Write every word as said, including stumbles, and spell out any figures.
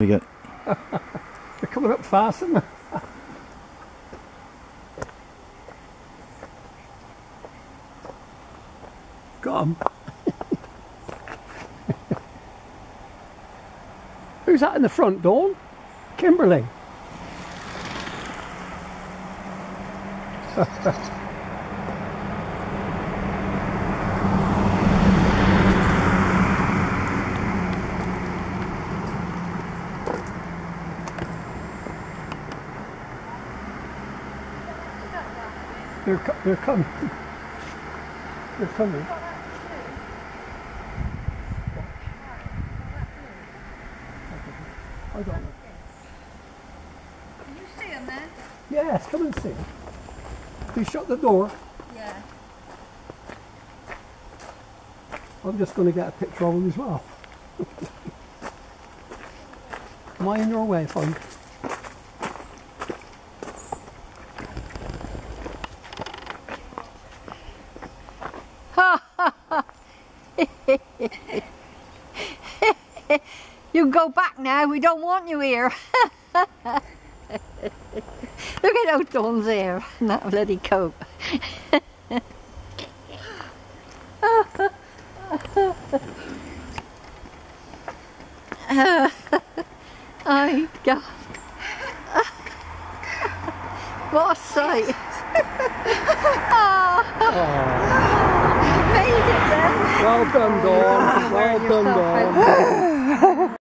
We get. They're coming up fast, aren't they? Got 'em. Who's that in the front, Dawn? Kimberly. They're, co they're coming. They're coming. I don't know. Can you see them then? Yes, come and see. You shut the door. Yeah. I'm just going to get a picture of them as well. Am I in your way, phone? You go back now, we don't want you here. Look at those Dawn's hair and that bloody coat. Oh God. What a sight. Oh. Oh. You made it then. Well done, Dawn. Well done, Dawn.